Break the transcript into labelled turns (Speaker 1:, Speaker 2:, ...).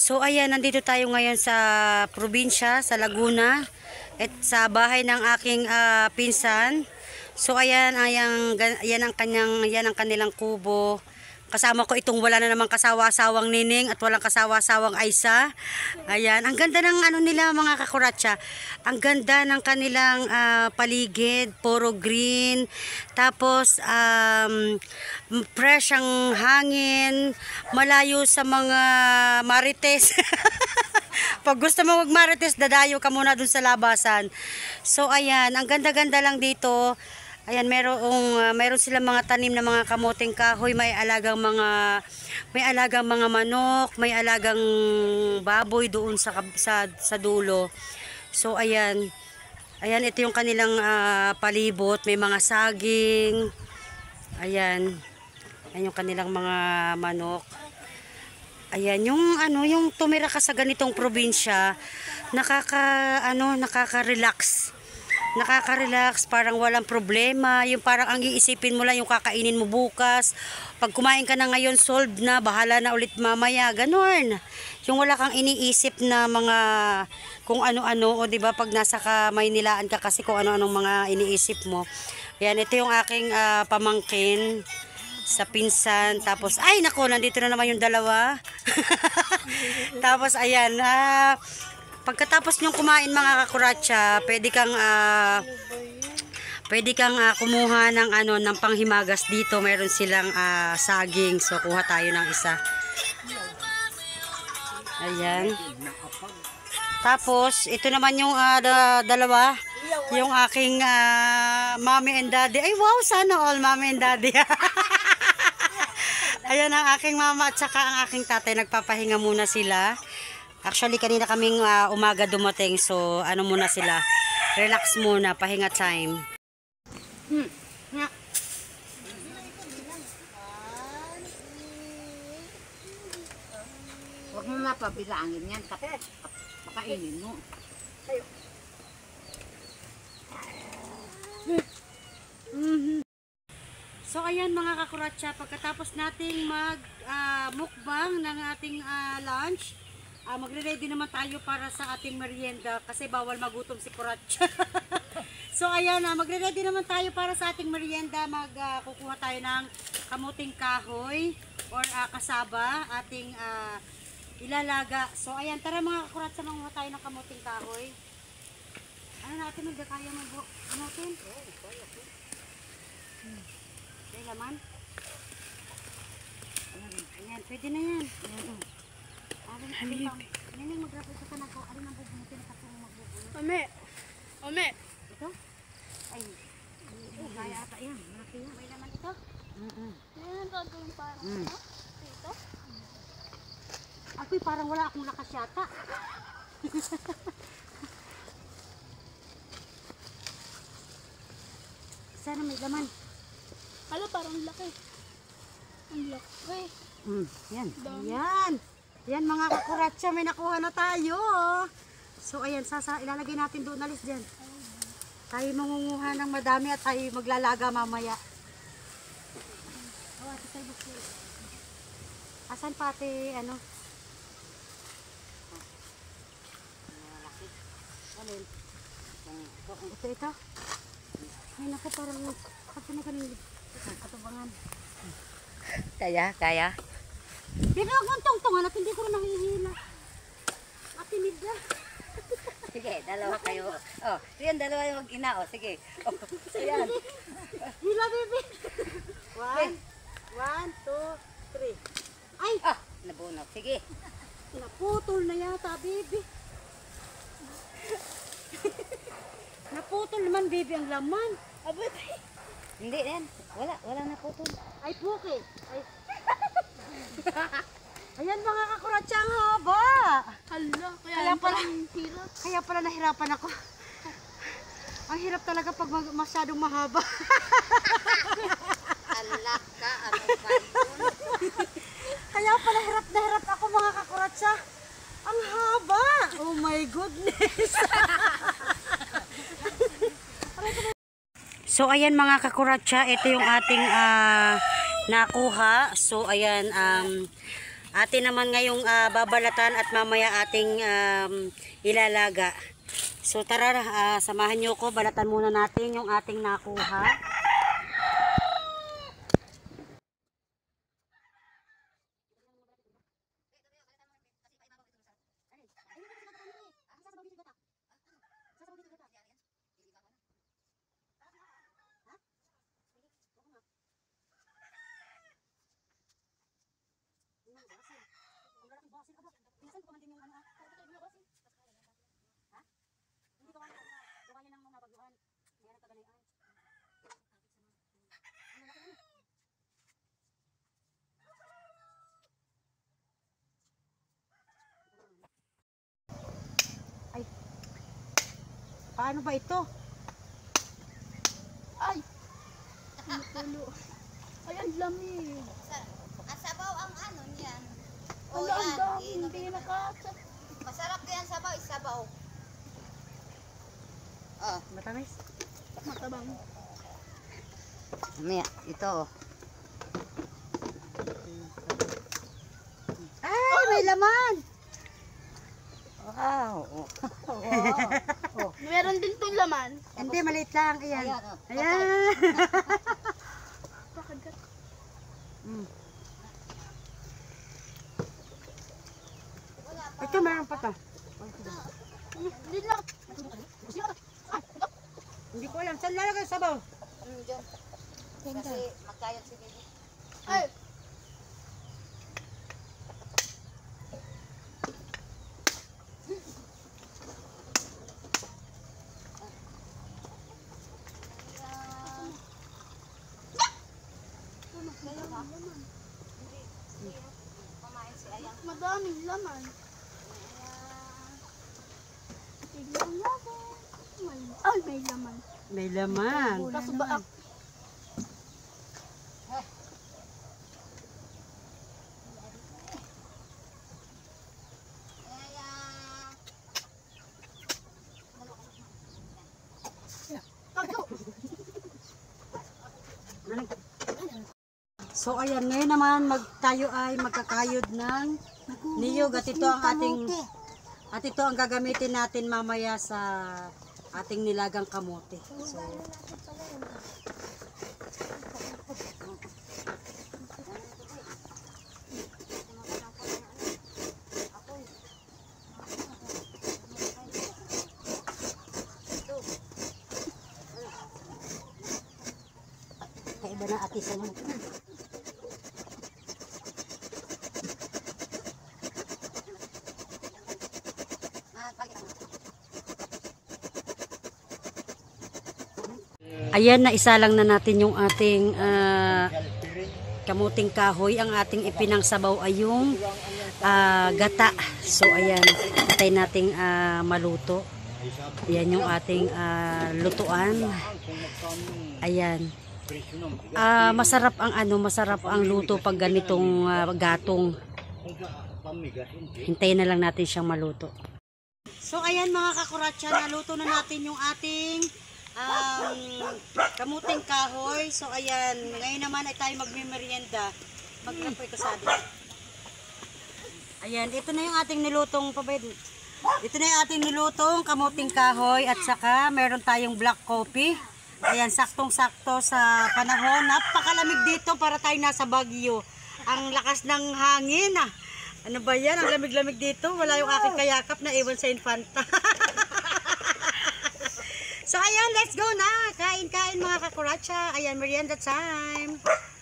Speaker 1: So ayan, nandito tayo ngayon sa probinsya, sa Laguna, at sa bahay ng aking pinsan. So ayan, yan ang kanilang kubo. Kasama ko itong wala na namang kasawa-sawang Nining at walang kasawa-sawang Aisa. Ayan, ang ganda ng ano nila mga kakuratsa. Ang ganda ng kanilang paligid, puro green. Tapos fresh ang hangin, malayo sa mga marites. Pag gusto mo magmarites, dadayo ka muna dun sa labasan. So ayan, ang ganda-ganda lang dito. Ayan, meron silang mga tanim na mga kamuting kahoy, may alagang mga manok, may alagang baboy doon sa dulo. So ayan. Ayan, ito yung kanilang palibot, may mga saging. Ayan. Ayan yung kanilang mga manok. Ayan, yung tumira ka sa ganitong probinsya, nakaka-relax. Nakaka-relax, parang walang problema. Yung parang ang iisipin mo lang yung kakainin mo bukas. Pag kumain ka na ngayon, solved na, bahala na ulit mamaya. Ganon. Yung wala kang iniisip na mga kung ano-ano, o di ba pag nasa Maynilaan ka kasi kung ano-anong mga iniisip mo. Ayan, ito yung aking pamangkin sa pinsan. Tapos, ay nako, nandito na naman yung dalawa. Tapos, ayan, pagkatapos nyong kumain mga kakuratsa, pwede kang kumuha ng panghimagas dito. Meron silang saging. So kuha tayo ng isa. Ayan. Tapos ito naman yung dalawa, yung aking mommy and daddy. Ay wow, sana all mommy and daddy. Ayan ang aking mama at saka ang aking tatay, nagpapahinga muna sila. Actually, kanina kaming umaga dumating. So, ano muna sila? Relax muna. Pahinga time.
Speaker 2: Huwag mo mapabilangin yan. Pakainin mo.
Speaker 1: So, ayan mga kakuratsa. Pagkatapos nating mukbang ng ating lunch, magre-ready naman tayo para sa ating merienda kasi bawal magutom si Kuratsa. So ayan, magre-ready naman tayo para sa ating merienda. Kukuha tayo ng kamuting kahoy or kasaba, ating ilalaga. So ayan, tara mga Kuratsa, manguha tayo ng kamuting kahoy. Ano natin, magkakaya mo kamutin? Oo, kaya po. May laman? Ayan, pwede na yan. Halip. Nining, mag-rapid ka na ko. Alin ang bubunutin na katong magbubunot?
Speaker 3: Ome.
Speaker 1: Ito? Ay. Kaya ata yan. Malaki yan. May laman ito?
Speaker 3: Yan ang yung parang ito. Ito.
Speaker 1: Ako'y parang wala akong lakas yata. Sana may laman.
Speaker 3: Hala, parang laki. Ang laki.
Speaker 1: Yan. Ayan. Yan mga kakuratsa, may nakuha na tayo. So ayan, ilalagay natin doon, alis dyan. Tayo mangunguha ng madami at tayo maglalaga mamaya. Asan pati ano? Alin? Ito. Ay naku, parang kasi na kanil katubangan.
Speaker 2: Kaya.
Speaker 1: Pinagmuntong-tungan at hindi ko rin nahihila. Matinid na.
Speaker 2: Sige, dalawa kayo. Oh, yan dalawa yung mag-ina. Oh, sige. Oh, ayan.
Speaker 1: Hila, baby. 1, 2, 3. Ay!
Speaker 2: Nabunot. Sige.
Speaker 1: Naputol na yata, baby. Naputol naman, baby, ang laman.
Speaker 3: Abot.
Speaker 2: Hindi yan. Wala naputol.
Speaker 1: Ay, puki. Ay. Ayan mga kakuratsa, ang haba.
Speaker 3: Hala,
Speaker 1: Kaya pala,
Speaker 3: hirap.
Speaker 1: kaya pala nahirapan ako. Ang hirap talaga pag masyadong mahaba.
Speaker 2: Alak ka. Ano pa yun?
Speaker 1: Kaya pala hirap na hirap ako mga kakuratsa. Ang haba. Oh my goodness. So ayan mga kakuratsa, ito yung ating nakuha. So ayan, Atin naman ngayong babalatan at mamaya ating ilalaga. So tara, samahan nyo ko. Balatan muna natin yung ating nakuha. Ay, paano ba ito?
Speaker 3: Ay! Natulo. Ay, ang lamig.
Speaker 2: Ang sabaw ang ano niyan.
Speaker 3: Wala, ang dami. Hindi nakasap.
Speaker 2: Masarap din ang sabaw, isabaw. Oh,
Speaker 1: Matamis?
Speaker 3: Matabang.
Speaker 2: mamaya, ito.
Speaker 1: Ay, may laman!
Speaker 2: Wow. Wow.
Speaker 3: Meron din itong laman.
Speaker 1: Hindi, maliit lang. Ayan.
Speaker 2: Ayan, oh.
Speaker 1: Ayan.
Speaker 3: Pakagat.
Speaker 1: Mm. Ito, meron pa to.
Speaker 3: Hindi lang.
Speaker 1: Hindi ko alam. Saan lalagay sa sabaw?
Speaker 2: Diyan. Kasi magkayat si baby.
Speaker 3: Ay! Madaming laman. Tignan natin. Ay, may laman.
Speaker 1: May laman.
Speaker 3: Kaso ba
Speaker 1: So ayan, ngayon naman tayo ay magkakayod ng niyog at ito ang gagamitin natin mamaya sa ating nilagang kamote. So kaiba na atisan mo. Ayan, naisa lang na natin yung ating kamuting kahoy. Ang ating ipinangsabaw ay yung gata. So ayan, patay nating maluto. Ayan yung ating lutuan. Ayan. Masarap ang luto pag ganitong gatong. Hintayin na lang natin siyang maluto. So ayan mga kakuratsa, naluto na natin yung ating kamuting kahoy. So ayan, ngayon naman ay tayo magmimerienda. Magkapoy ko sabi. Ayan, ito na yung ating nilutong ito na yung ating nilutong kamuting kahoy at saka meron tayong black coffee. Ayan, saktong-sakto sa panahon. Napakalamig dito para tayo nasa Baguio. Ang lakas ng hangin. Ano ba yan? Ang lamig-lamig dito. Wala yung aking kayakap na iwan sa Infanta. So ayan, let's go na. Kain-kain mga kakuratsa. Ayan, merienda time.